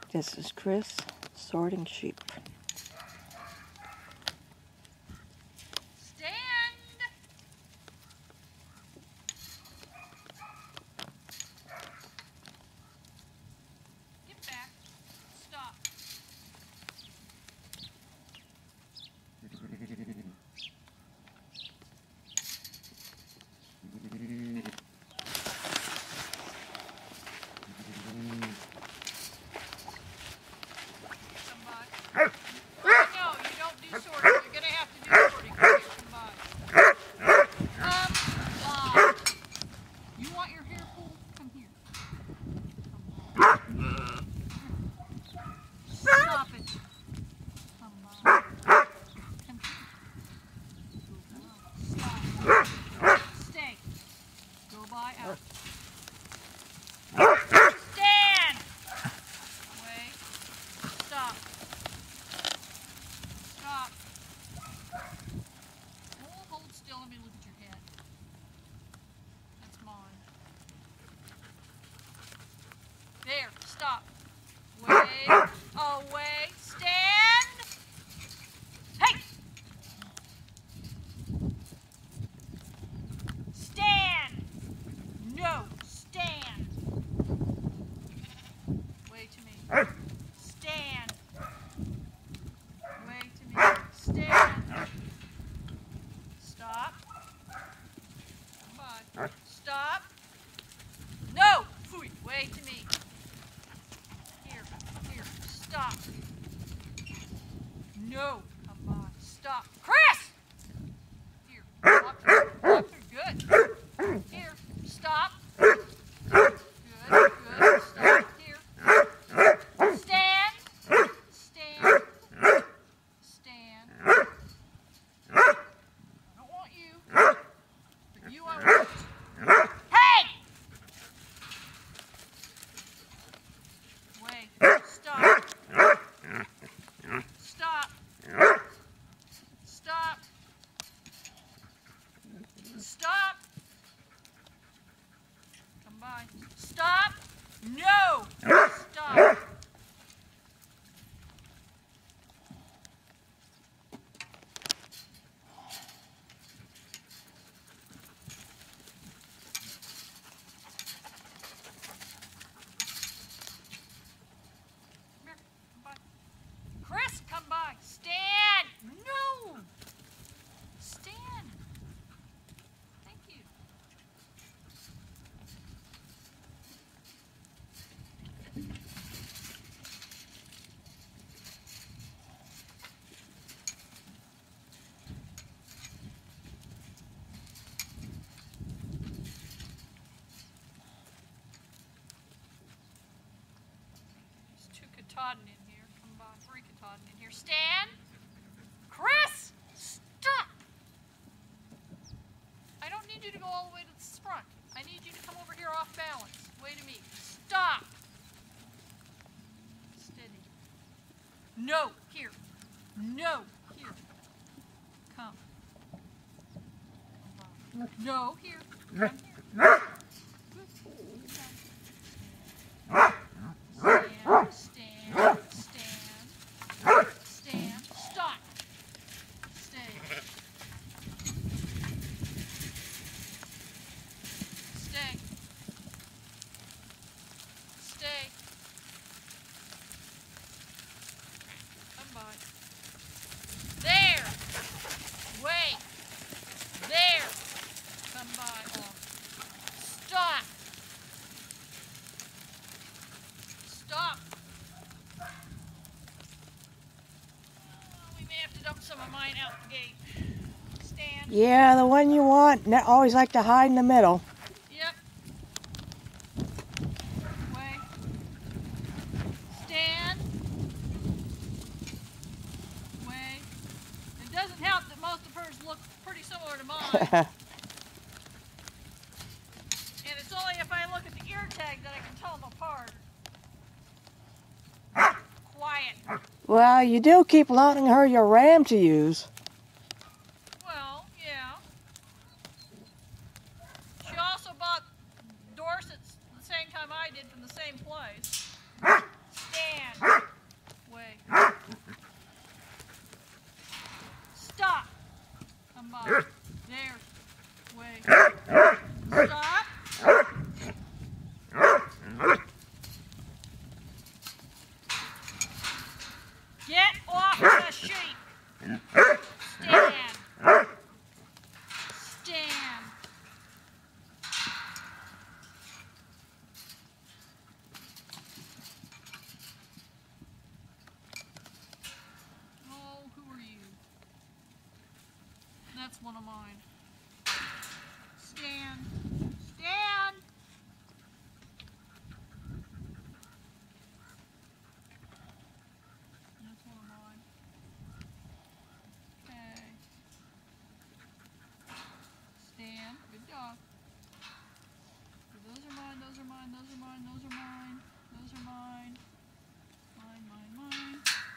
This is Kris sorting sheep. Stand! Get back. Stop. There, stop. Wait, away, stand. Hey! Stand. No, stand. Way to me. Stand. Way to me. Stand. Stop. Come on. Stop. No! Phooey. Way to me. Here, stop. No, come on, stop. Kris! Here, walk through, good. Here, stop. Good, stop. Here. Stand. I don't want you, but you I want. Hey! Wait. Stop. Stop. Stop. Stop. Come by. Stop. No. Stop. Kris, come by. Stand. No. Stand. Thank you. There's two katahdin in here. Come by. Three katahdin in here. Stand. Kris, stop. I don't need you to go all the way to the front. I need you to come over here off balance. Way to me. Stop. Steady. No. Here. No. Here. Come. Come on. No. Here. Come here. Stand. Stand. Stop. Stay. Stay. Stay. Come by. There. Wait. There. Come by. Stop. Stop. We may have to dump some of mine out the gate. Stand. Yeah, the one you want. Always like to hide in the middle. Yep. Wait. Stand. Wait. It doesn't help that most of hers look pretty similar to mine. And it's only if I look at the ear tag that I can tell them apart. Quiet. Well, you do keep loaning her your ram to use. Well, yeah. She also bought Dorsets the same time I did from the same place. Stand. Get off the sheep. Stand. Stand. Oh, who are you? That's one of mine. Stand. Stand. That's one of mine. Okay. Stand. Good dog. Those are mine, those are mine, those are mine, those are mine. Those are mine. Mine, mine, mine.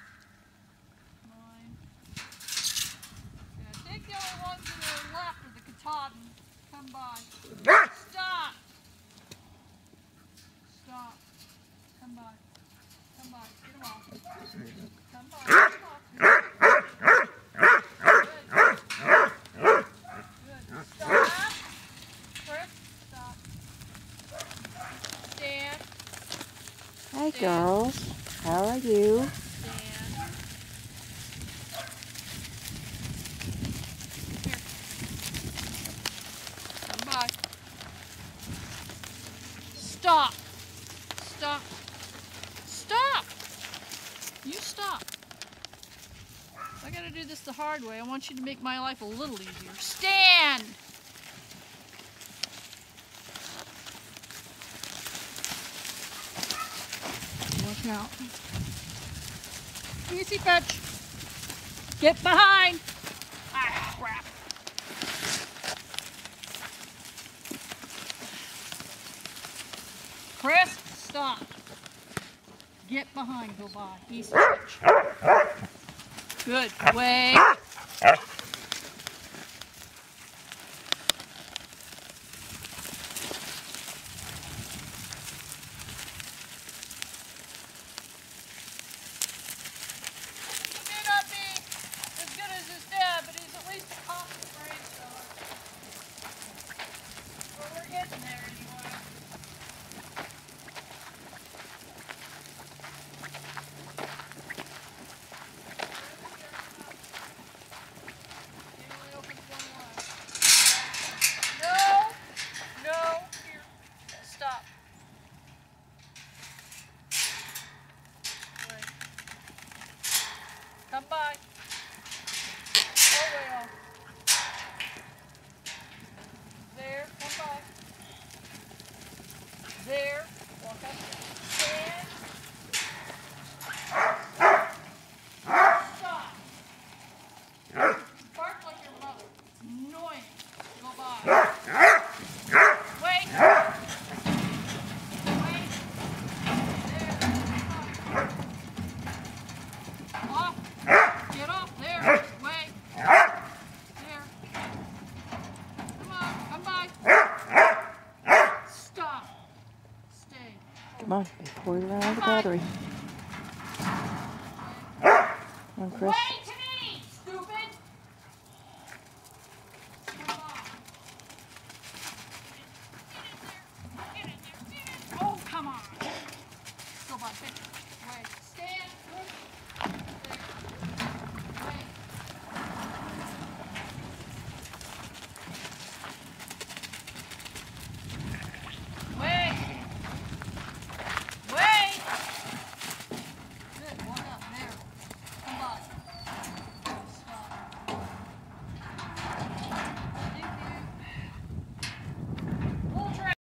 Mine. Yeah, I think the only ones that are left are the Katahdin. Come by. Stop! Stop. Come by. Come by. Get them off. Come by. Get them off. Good. Good. Stop. Kris, stop. Stand. Hi, girls. How are you? Stand. Here. Come by. Stop. Stop. Stop. You stop. I gotta do this the hard way. I want you to make my life a little easier. Stand. Watch out. Easy fetch. Get behind. Ah, crap. Kris, stop. Get behind, go by. Easy fetch. Good. Wait. Come by. Oh, well. There, come by. There, walk up. Stand. Stop. Bark like your mother. Annoying. Go by. Wait. Wait. There, come on. Off. Get off there. Wait. There. Come on. Come by. Stop. Stay. Come on, before you run out of the battery. Come on, Kris. Wait to me, stupid. Come on. Get in there. Get in there. Get in. Oh, come on. Go by. Wait. Stand.